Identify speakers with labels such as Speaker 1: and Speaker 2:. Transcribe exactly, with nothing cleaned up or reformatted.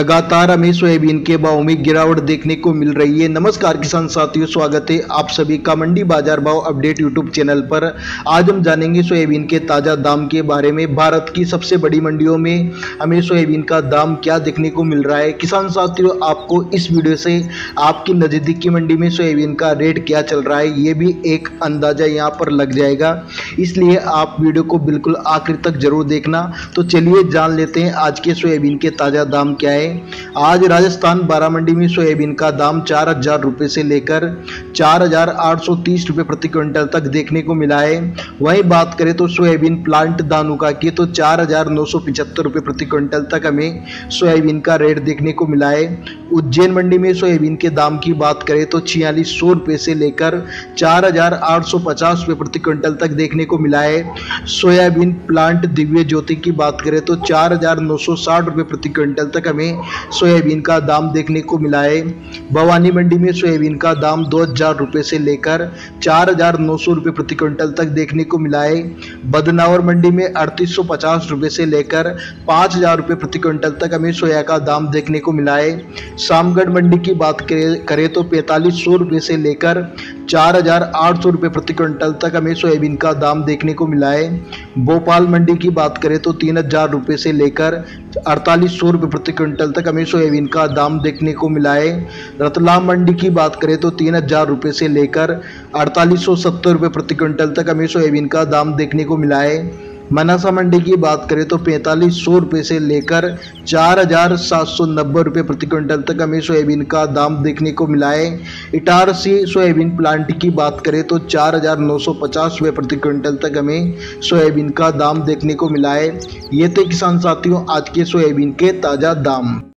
Speaker 1: लगातार हमें सोयाबीन के भाव में गिरावट देखने को मिल रही है। नमस्कार किसान साथियों, स्वागत है आप सभी का मंडी बाजार भाव अपडेट यूट्यूब चैनल पर। आज हम जानेंगे सोयाबीन के ताज़ा दाम के बारे में। भारत की सबसे बड़ी मंडियों में हमें सोयाबीन का दाम क्या देखने को मिल रहा है। किसान साथियों, आपको इस वीडियो से आपकी नज़दीकी मंडी में सोयाबीन का रेट क्या चल रहा है ये भी एक अंदाज़ा यहाँ पर लग जाएगा, इसलिए आप वीडियो को बिल्कुल आखिर तक जरूर देखना। तो चलिए जान लेते हैं आज के सोयाबीन के ताज़ा दाम क्या है। आज राजस्थान बारह मंडी में सोयाबीन का दाम चार हजार रुपये से लेकर चार हजार आठ सौ तीस रुपये प्रति क्विंटल तक देखने को मिला है। वहीं बात करें तो सोयाबीन प्लांट धानुका की तो चार हजार नौ सौ पिछहत्तर रुपये प्रति क्विंटल तक हमें सोयाबीन का रेट देखने को मिला है। उज्जैन मंडी में सोयाबीन के दाम की बात करें तो छियालीस सौ रुपये से लेकर चार हजार आठ सौ पचास रुपये प्रति क्विंटल तक देखने को मिला है। सोयाबीन प्लांट दिव्य ज्योति की बात करें तो चार हजार नौ सौ साठ रुपये प्रति क्विंटल तक हमें सोयाबीन का दाम देखने को मिला है। भवानी मंडी में सोयाबीन का दाम दो हजार रुपये से लेकर चार हजार नौ सौ रुपये प्रति क्विंटल तक देखने को मिला है। बदनावर मंडी में अड़तीस सौ पचास रुपये से लेकर पाँच हजार रुपये प्रति क्विंटल तक हमें सोया का दाम देखने को मिला है। शामगढ़ मंडी की बात करें तो पैंतालीस सौ रुपये से लेकर चार हजार आठ सौ रुपये प्रति क्विंटल तक हमें सोयाबीन का दाम देखने को मिला है। भोपाल मंडी की बात करें तो तीन हजार रुपये से लेकर अड़तालीस सौ रुपये प्रति क्विंटल तक हमें सोयाबीन का दाम देखने को मिला है। रतलाम मंडी की बात करें तो तीन हजार रुपये से लेकर अड़तालीस सौ सत्तर रुपये प्रति क्विंटल तक हमें सोयाबीन का दाम देखने को मिला है। मनासा मंडी की बात करें तो पैंतालीस सौ रुपये से लेकर चार हजार सात सौ नब्बे रुपये प्रति क्विंटल तक हमें सोयाबीन का दाम देखने को मिला है। इटारसी सोयाबीन प्लांट की बात करें तो चार हजार नौ सौ पचास रुपये प्रति क्विंटल तक हमें सोयाबीन का दाम देखने को मिला है। ये थे किसान साथियों आज के सोयाबीन के ताज़ा दाम।